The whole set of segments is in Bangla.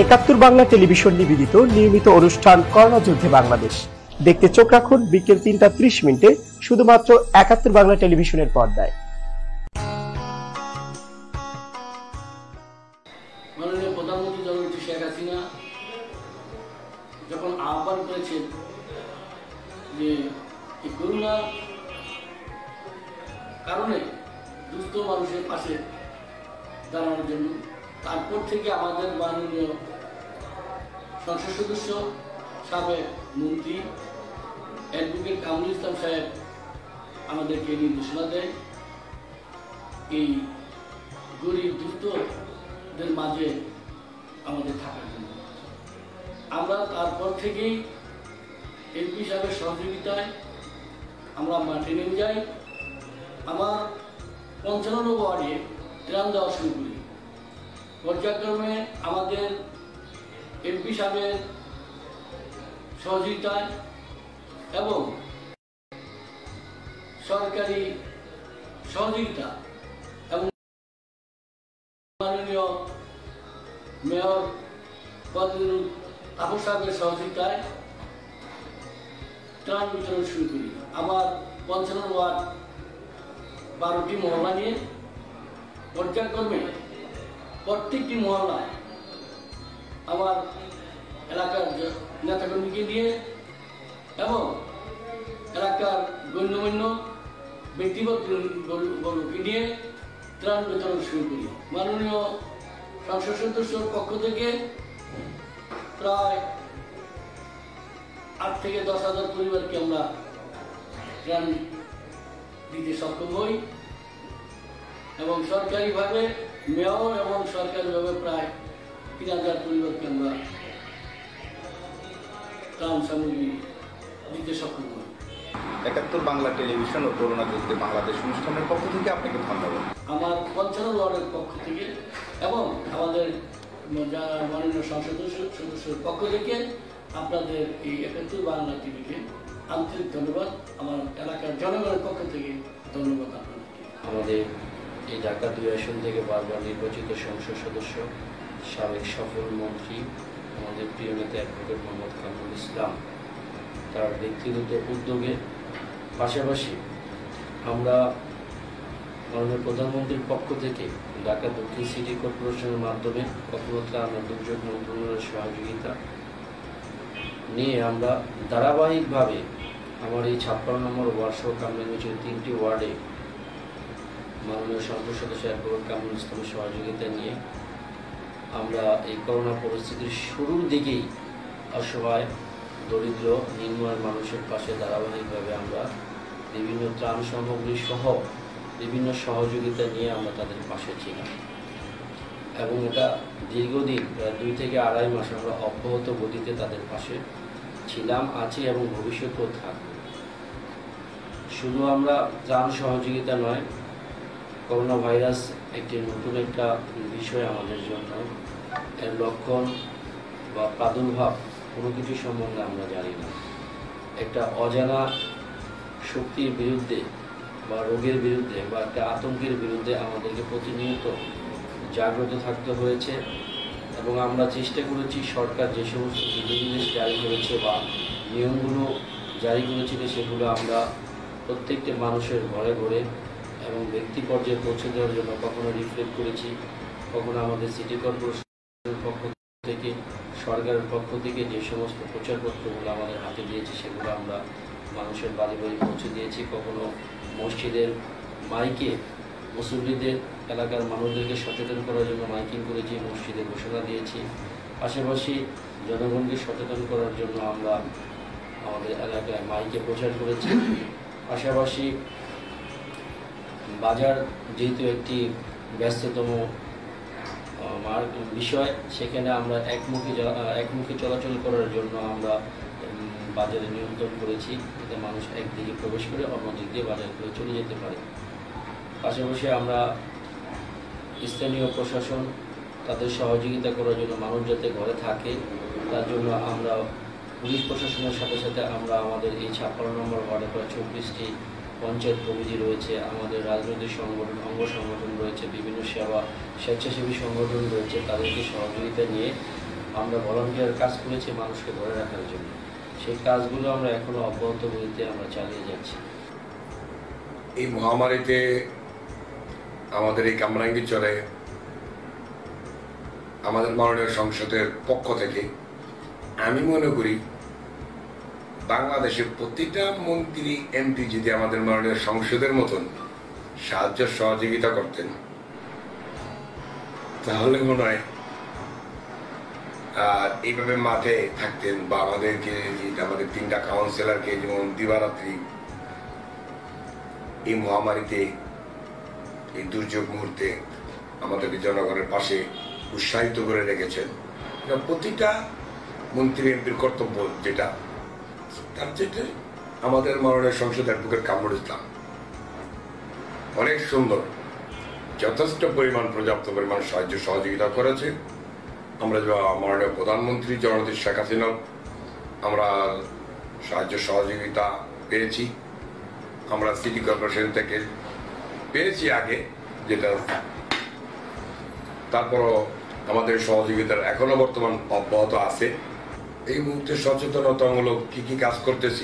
৭১ বাংলা টেলিভিশন নিবেদিত নিয়মিত অনুষ্ঠান করোনা যুদ্ধে বাংলাদেশ দেখতে চোখ রাখুন বিকেল ৩টা ৩০ শুধুমাত্র ৭১ বাংলা টেলিভিশনের পর্দায়। মাননীয় প্রধানমন্ত্রী জননেত্রী শেখ হাসিনা যখন আহ্বান করেছেন যে এই করোনা কারণে দুস্থ মানুষের পাশে দাঁড়ানোর জন্য, তারপর থেকে আমাদের মাননীয় সংসদ সদস্য সাবেক মন্ত্রী অ্যাডভোকেট কামরুল ইসলাম সাহেব আমাদেরকে নির্দেশনা দেয় এই গরিব দুস্থদের মাঝে আমাদের থাকার জন্য। আমরা তারপর থেকেই এমপি সাহেবের সহযোগিতায় আমরা মাঠে নেমে যাই। আমার ৫৫ ওয়ার্ডে ত্রাণ দেওয়া শুরু করি। পর্যায়ক্রমে আমাদের এমপি সাহেবের সহযোগিতায় এবং সরকারি সহযোগিতা এবং মাননীয় মেয়র তাপস সাহেবের সহযোগিতায় ত্রাণ বিতরণ শুরু করি। আমার ৫৫ ওয়ার্ড ১২টি মহল্লা নিয়ে পর্যায়ক্রমে প্রত্যেকটি মহল্লায় আমার এলাকার নেতাকর্মীকে নিয়ে এবং এলাকার গণ্যমান্য ব্যক্তিবর্গকে নিয়ে ত্রাণ বিতরণ শুরু করি। মাননীয় সংসদ সদস্যর পক্ষ থেকে প্রায় ৮ থেকে ১০,০০০ পরিবারকে আমরা ত্রাণ দিতে সক্ষম হই এবং সরকারিভাবে মেয়র এবং সরকারিভাবে প্রায় ৩,০০০ পরিবারকে আমরা ত্রাণ সামগ্রী দিতে সক্ষম হই। ৭১ বাংলা টেলিভিশন ও করোনা যুদ্ধে বাংলাদেশ অনুষ্ঠানের পক্ষ থেকে আপনাকে ধন্যবাদ। আমার ৫৫ ওয়ার্ডের পক্ষ থেকে এবং আমাদের মাননীয় সংসদ সদস্যের পক্ষ থেকে আপনাদের এই ৭১ বাংলা টিভিকে আন্তরিক ধন্যবাদ। আমার এলাকার জনগণের পক্ষ থেকে ধন্যবাদ আপনাদেরকে। আমাদের এই ঢাকা ২ আসন থেকে বারবার নির্বাচিত সংসদ সদস্য সাবেক সফল মন্ত্রী আমাদের প্রিয় নেতা অ্যাডভোকেট মোহাম্মদ কামরুল ইসলাম তার ব্যক্তিগত উদ্যোগে পাশাপাশি আমরা মাননীয় প্রধানমন্ত্রীর পক্ষ থেকে ঢাকা দক্ষিণ সিটি কর্পোরেশনের মাধ্যমে কখনো ত্রাণ ও দুর্যোগ মন্ত্রণালয়ের সহযোগিতা নিয়ে আমরা ধারাবাহিকভাবে আমার এই ৫৬ নম্বর ওয়ার্ড সহ কামরাঙ্গীর ৩টি ওয়ার্ডে মাননীয় সংসদ সদস্য অ্যাডভোকেট কামরুল ইসলামের সহযোগিতা নিয়ে আমরা এই করোনা পরিস্থিতির শুরুর দিকেই অসহায় দরিদ্র নিম্নআয়ের মানুষের পাশে ধারাবাহিকভাবে আমরা বিভিন্ন ত্রাণ সামগ্রী সহ বিভিন্ন সহযোগিতা নিয়ে আমরা তাদের পাশে ছিলাম এবং এটা দীর্ঘদিন প্রায় ২ থেকে আড়াই মাস আমরা অব্যাহত গতিতে তাদের পাশে ছিলাম, আছি এবং ভবিষ্যতেও থাকব। শুধু আমরা ত্রাণ সহযোগিতা নয়, করোনা ভাইরাস একটি নতুন একটা বিষয় আমাদের জন্য, এর লক্ষণ বা প্রাদুর্ভাব কোনো কিছু সম্বন্ধে আমরা জানি না। একটা অজানা শক্তির বিরুদ্ধে বা রোগের বিরুদ্ধে বা একটা আতঙ্কের বিরুদ্ধে আমাদেরকে প্রতিনিয়ত জাগ্রত থাকতে হয়েছে এবং আমরা চেষ্টা করেছি সরকার যে সমস্ত বিধিনির্দেশ জারি করেছে বা নিয়মগুলো জারি করেছিল সেগুলো আমরা প্রত্যেকটি মানুষের ঘরে ঘরে এবং ব্যক্তি পর্যায়ে পৌঁছে দেওয়ার জন্য কখনো রিফ্লেক্ট করেছি, কখনো আমাদের সিটি কর্পোরেশনের পক্ষ থেকে সরকারের পক্ষ থেকে যে সমস্ত প্রচারপত্রগুলো আমাদের হাতে দিয়েছে সেগুলো আমরা মানুষের বাড়ি বাড়ি পৌঁছে দিয়েছি, কখনো মসজিদের মাইকে মুসল্লিদের এলাকার মানুষদেরকে সচেতন করার জন্য মাইকিং করেছি, মসজিদে ঘোষণা দিয়েছি। পাশাপাশি জনগণকে সচেতন করার জন্য আমরা আমাদের এলাকায় মাইকে প্রচার করেছি। পাশাপাশি বাজার যেহেতু একটি ব্যস্ততম বিষয়, সেখানে আমরা একমুখী চলাচল করার জন্য আমরা বাজারে নিয়ন্ত্রণ করেছি, যাতে মানুষ একদিকে প্রবেশ করে অন্য দিক দিয়ে বাজার করে চলে যেতে পারে। পাশাপাশি আমরা স্থানীয় প্রশাসন তাদের সহযোগিতা করার জন্য মানুষ যাতে ঘরে থাকে তার জন্য আমরা পুলিশ প্রশাসনের সাথে সাথে আমরা আমাদের এই ৫৬ নম্বর ওয়ার্ডে প্রায় ২৪টি পঞ্চায়েত কমিটি রয়েছে, আমাদের রাজনৈতিক সংগঠন অঙ্গ সংগঠন রয়েছে, বিভিন্ন সেবা স্বেচ্ছাসেবী সংগঠন রয়েছে, তাদেরকে সহযোগিতা নিয়ে আমরা ভলান্টিয়ার কাজ করেছি মানুষকে ধরে রাখার জন্য। সেই কাজগুলো আমরা এখনো অব্যাহত গতিতে আমরা চালিয়ে যাচ্ছি। এই মহামারীতে আমাদের এই কামরাঙ্গীরচরে আমাদের মাননীয় সংসদের পক্ষ থেকে আমি মনে করি বাংলাদেশের প্রতিটা মন্ত্রী এমপি যদি আমাদের মাননীয় সংসদের মতন সাহায্য সহযোগিতা করতেন তাহলে মনে হয় এইভাবে মাঠে থাকতেন বা আমাদেরকে আমাদের 3টা কাউন্সিলরকে যেমন দিবারাত্রি এই মহামারীতে এই দুর্যোগ মুহূর্তে আমাদেরকে জনগণের পাশে উৎসাহিত করে রেখেছেন। প্রতিটা মন্ত্রী এমপির কর্তব্য যেটা তার যেটা আমাদের মাননীয় সংসদ অ্যাডভোকেট কামরুল ইসলাম অনেক সুন্দর যথেষ্ট পরিমাণ পর্যাপ্ত পরিমাণ সাহায্য সহযোগিতা করেছে। আমরা মাননীয় প্রধানমন্ত্রী জননেত্রী শেখ হাসিনা আমরা সাহায্য সহযোগিতা পেয়েছি। আমরা সিটি কর্পোরেশন থেকে পেয়েছি আগে, যেটা তারপরও আমাদের সহযোগিতার এখনো বর্তমান অব্যাহত আছে। এই মুহূর্তে সচেতনতামূলক কি কাজ করতেছি,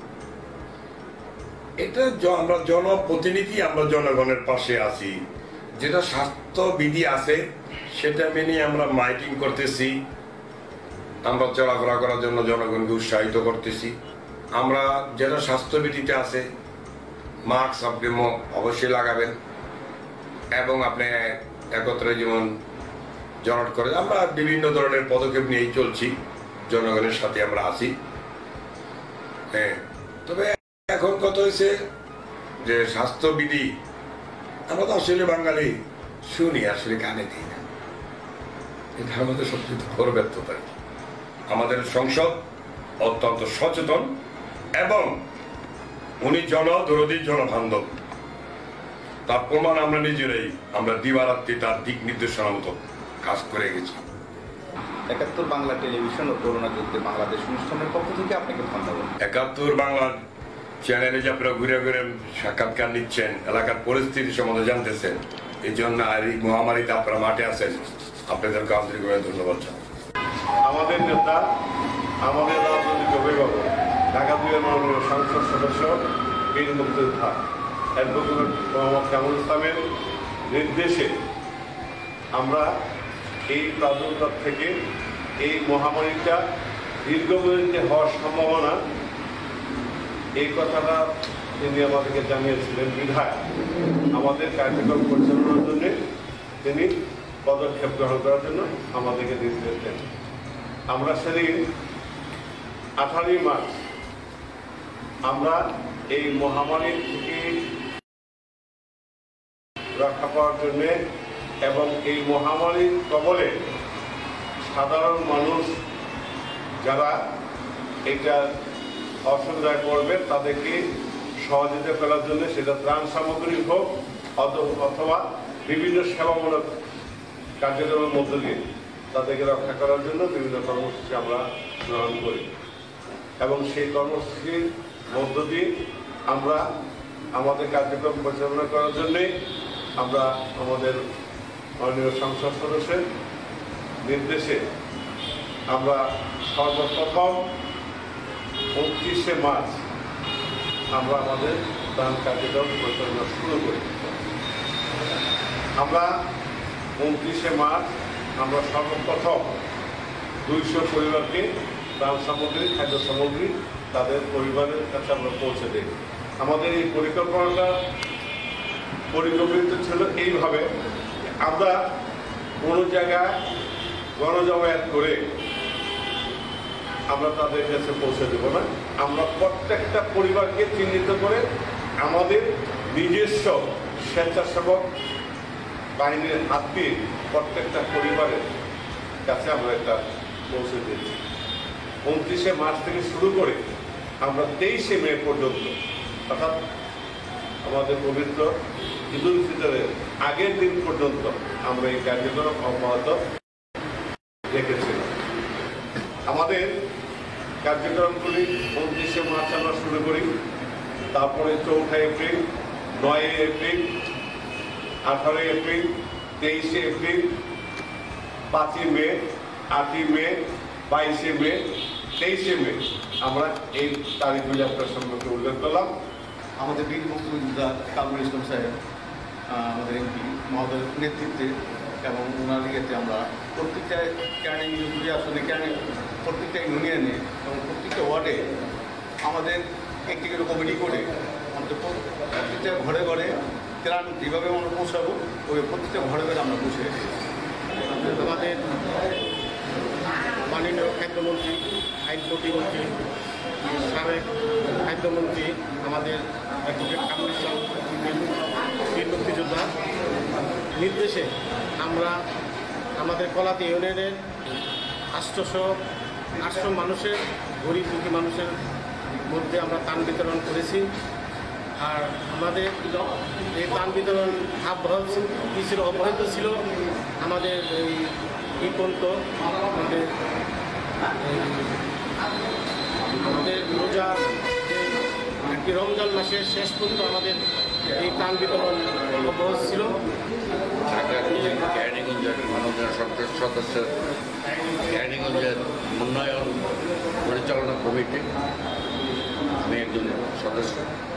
এটা আমরা জনপ্রতিনিধি, আমরা জনগণের পাশে আছি। যেটা স্বাস্থ্যবিধি আছে সেটা মেনে আমরা মাইকিং করতেছি, আমরা চলাফেরা করার জন্য জনগণকে উৎসাহিত করতেছি। আমরা যেটা স্বাস্থ্যবিধিতে আছে মাস্ক আপনি অবশ্যই লাগাবেন এবং আপনি একত্রে যেমন জনট করে আমরা বিভিন্ন ধরনের পদক্ষেপ নিয়েই চলছি, জনগণের সাথে আমরা আছি। হ্যাঁ, তবে এখন কথা হয়েছে যে স্বাস্থ্যবিধি আমরা তো আসলে বাঙালি শুনি, আসলে কানে দিই না। এটা আমাদের সবচেয়ে বড় ব্যর্থতা। আমাদের সংসদ অত্যন্ত সচেতন এবং উনি জনদরদী, জনবান্ধব। তার প্রমাণ আমরা নিজেরাই, আমরা দিবারাত্রি তার দিক নির্দেশনা মতো কাজ করে গেছি। ৭১ বাংলা টেলিভিশন ও করোনা যুদ্ধে বাংলাদেশ অনুষ্ঠানের পক্ষ থেকে আপনাকে ধন্যবাদ। ৭১ বাংলা চ্যানেলে যে আপনারা ঘুরে ঘুরে সাক্ষাৎকার নিচ্ছেন, এলাকার পরিস্থিতি সম্বন্ধে জানতেছেন, এই জন্য আর এই মহামারীতে আপনারা মাঠে আছেন, আপনাদেরকে আন্তরিকভাবে ধন্যবাদ জানাই। আমাদের নেতা, আমাদের রাজনৈতিক অভিভাবক, ঢাকা ২-এর মাননীয় সংসদ সদস্য বীর মুক্তিযোদ্ধা অ্যাডভোকেট মোহাম্মদ কামরুল ইসলামের নির্দেশে আমরা এই প্রাদুর্ভাব থেকে, এই মহামারীটা দীর্ঘমেয়াদী হওয়ার সম্ভাবনা, এই কথাটা তিনি আমাদেরকে জানিয়েছিলেন বিধায় আমাদের কার্যক্রম পরিচালনার জন্য তিনি পদক্ষেপ গ্রহণ করার জন্য আমাদেরকে নির্দেশ দেন। আমরা সেদিন 18 মার্চ আমরা এই মহামারী থেকে রক্ষা পাওয়ার জন্য এবং এই মহামারীর কবলে সাধারণ মানুষ যারা এটা অসুবিধায় পড়বে তাদেরকে সহযোগিতা করার জন্য, সেটা ত্রাণ সামগ্রী হোক অথবা বিভিন্ন সেবামূলক কার্যক্রমের মধ্য দিয়ে তাদেরকে রক্ষা করার জন্য বিভিন্ন কর্মসূচি আমরা গ্রহণ করি এবং সেই কর্মসূচির মধ্য দিয়ে আমরা আমাদের কার্যক্রম পরিচালনা করার জন্যে আমরা আমাদের মাননীয় সংসদ সদস্যের নির্দেশে আমরা সর্বপ্রথম 29শে মার্চ আমরা আমাদের ত্রাণ কার্যক্রম পরিচালনা শুরু করি। আমরা 29শে মার্চ আমরা সর্বপ্রথম 200 পরিবারকে ত্রাণ সামগ্রী, খাদ্য সামগ্রী তাদের পরিবারের কাছে আমরা পৌঁছে দিই। আমাদের এই পরিকল্পনাটা পরিকল্পিত ছিল এইভাবে, আমরা কোনো জায়গায় গণজমায়েত করে আমরা তাদের কাছে পৌঁছে দেব না। আমরা প্রত্যেকটা পরিবারকে চিহ্নিত করে আমাদের নিজস্ব স্বেচ্ছাসেবক বাহিনীর হাত দিয়ে প্রত্যেকটা পরিবারের কাছে আমরা এটা পৌঁছে দিয়েছি। 29শে মার্চ থেকে শুরু করে আমরা 23শে মে পর্যন্ত, অর্থাৎ আমাদের পবিত্র ঈদুল ফিতরের আগের দিন পর্যন্ত আমরা এই কার্যক্রম অব্যাহত রেখেছিলাম। আমাদের কার্যক্রমগুলি 29শে মার্চ আমরা শুরু করি, তারপরে 4 এপ্রিল, 9 এপ্রিল, 18 এপ্রিল, 23শে এপ্রিল, 5 মে, 8ই মে, 22শে মে, 23শে মে আমরা এই তারিখগুলি আপনার সম্পর্কে উল্লেখ করলাম। আমাদের বীর মুক্তিযোদ্ধা কামরুল ইসলাম সাহেব আমাদের এমপি মহোদয়ের নেতৃত্বে এবং ওনার ইয়েতে আমরা প্রত্যেকটা ক্যানিং আসলে প্রত্যেকটা ইউনিয়নে এবং প্রত্যেকটা ওয়ার্ডে আমাদের একটি করে কমিটি করে আমাদের প্রত্যেকটা ঘরে ঘরে ত্রাণ যেভাবে আমরা পৌঁছাবো ওই প্রত্যেকটা ঘরে ঘরে আমরা পৌঁছে দিয়েছি। আমাদের মাননীয় খাদ্যমন্ত্রী, আইন প্রতিমন্ত্রী, সাবেক খাদ্যমন্ত্রী আমাদের অ্যাডভোকেট কামরুল ইসলাম বীর মুক্তিযোদ্ধা নির্দেশে আমরা আমাদের কলাতি ইউনিয়নের 800 মানুষের, গরিব দুঃখী মানুষের মধ্যে আমরা ত্রাণ বিতরণ করেছি। আর আমাদের এই ত্রাণ বিতরণ অব্যাহত ছিল আমাদের এই পর্যন্ত আমাদের রোজার একটি রমজান মাসের শেষ পর্যন্ত আমাদের এই ত্রাণ বিতরণ অব্যাহত ছিল। ক্যানিগঞ্জের মাননীয় সংসদ সদস্য, ক্যানিগঞ্জের উন্নয়ন পরিচালনা কমিটি, আমি একজন সদস্য।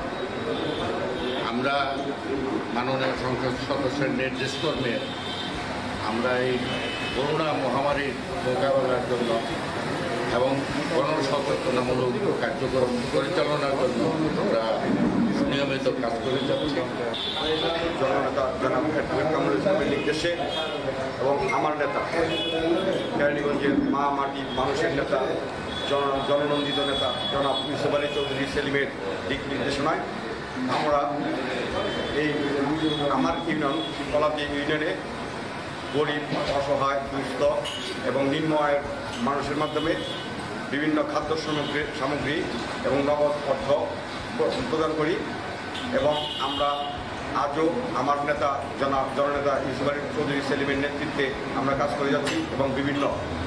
আমরা মাননীয় সংসদ সদস্যের নির্দেশ কর্মে আমরা এই করোনা মহামারীর মোকাবেলার জন্য এবং গণসচেতনামূলক কার্যক্রম পরিচালনার জন্য আমরা নিয়মিত কাজ করে যাচ্ছি। জননেতা জনাব অ্যাডভোকেট কামরুল ইসলামের নির্দেশে এবং আমার নেতা কেরানীগঞ্জের মা মাটি মানুষের নেতা জননন্দিত নেতা জনাব ইউসুফ আলী চৌধুরী সেলিমের দিক নির্দেশনায় আমরা এই আমার ইউনিয়ন কলাতি ইউনিয়নে গরিব, অসহায়, দুস্থ এবং নিম্ন আয়ের মানুষের মাধ্যমে বিভিন্ন খাদ্য সামগ্রী এবং নগদ অর্থ প্রদান করি। এবং আমরা আজও আমার নেতা জননেতা ইউসুফ আলী চৌধুরী সেলিমের নেতৃত্বে আমরা কাজ করে যাচ্ছি এবং বিভিন্ন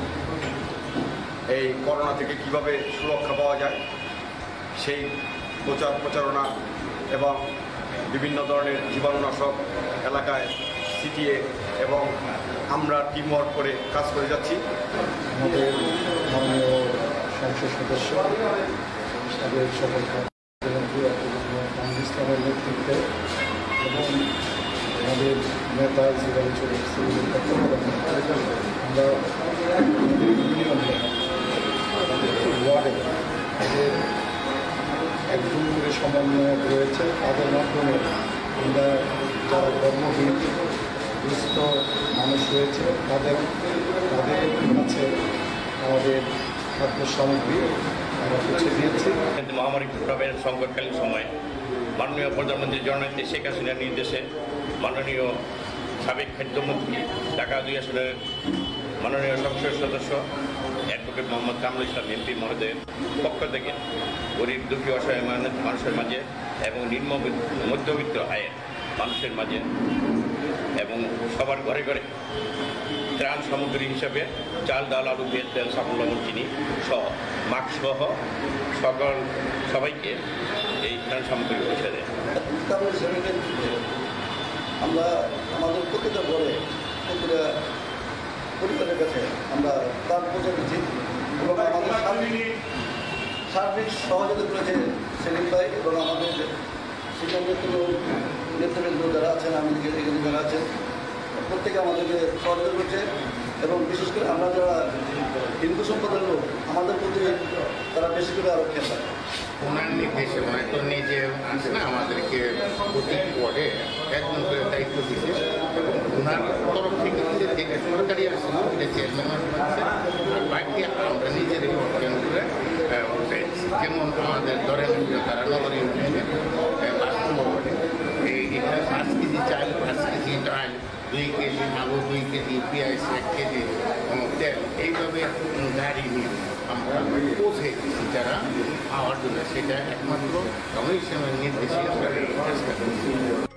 এই করোনা থেকে কিভাবে সুরক্ষা পাওয়া যায় সেই প্রচারণা এবং বিভিন্ন ধরনের জীবাণুনাশক এলাকায় ছিটিয়ে এবং আমরা টিমওয়ার্ক করে কাজ করে যাচ্ছি। আমাদের মাননীয় সংসদ সদস্য সাবেক সকল মন্ত্রী কামরুল ইসলামের নেতৃত্বে এবং আমাদের নেতা জীবনী আমরা ইউনিয়নে ওয়ার্ডে তাদের একজন করে সমন্বয়ক রয়েছে, তাদের মাধ্যমে আমরা যারা কর্মহীন দুস্থ মানুষ রয়েছে তাদের কাছে আমাদের খাদ্য সামগ্রী আমরা পৌঁছে দিয়েছি। মহামারী প্রভাবের সংকটকালীন সময়ে মাননীয় প্রধানমন্ত্রী জননেত্রী শেখ হাসিনার নির্দেশে মাননীয় সাবেক খাদ্যমন্ত্রী ঢাকা 2 আসনের মাননীয় সংসদ সদস্য অ্যাডভোকেট মোহাম্মদ কামরুল ইসলাম এমপি মহোদয়ের পক্ষ থেকে গরিব দুঃখী অসহায় মানুষের মাঝে এবং নিম্ন মধ্যবিত্ত আয়ের মানুষের মাঝে এবং সবার ঘরে ঘরে ত্রাণ সামগ্রী হিসাবে চাল, ডাল, আলু, তেল, সাবুন, লবণ, চিনি সহ মাস্ক সহ সবাইকে এই ত্রাণ সামগ্রী পৌঁছে দেয়। আমরা আমাদের প্রতিটা ঘরে প্রতিটা পরিবারের কাছে আমরা ত্রাণ পৌঁছে দিচ্ছি এবং আমাদের সার্বিক সহযোগিতা করেছে সেলিম ভাই এবং আমাদের নেতৃবৃন্দ যারা আছেন, আমাদের এখানে যারা আছেন প্রত্যেকে আমাদেরকে সহযোগিতা করছে এবং বিশেষ করে আমরা যারা হিন্দু সম্প্রদায়ের লোক আমাদের প্রতি তারা বেশি করে আরো খেয়াল রাখে। ওনার নির্দেশে মানে তো নিজে আসে না, আমাদেরকে প্রতি ওয়ার্ডে একজন করে দায়িত্ব দিচ্ছে এবং ওনার তরফ থেকে সরকারি আসে না, চেয়ারম্যান আছে আর বাকি আমরা নিজেরাই অর্জন করে যেমন আমাদের ধরেন তারা নগর ইউনিয়নে 5 নম্বর ওয়ার্ডে এখানে 5 কেজি চাল, 5 কেজি ডাল, 2 কেজি আলু, 2 কেজি পেঁয়াজ, 1 কেজি তেল এইভাবে গাড়ি নিয়ে আমরা পৌঁছে দিচ্ছি যারা পাওয়ার জন্য। সেটা একমাত্র কমিশনের নির্দেশে আমরা চেষ্টা করছি।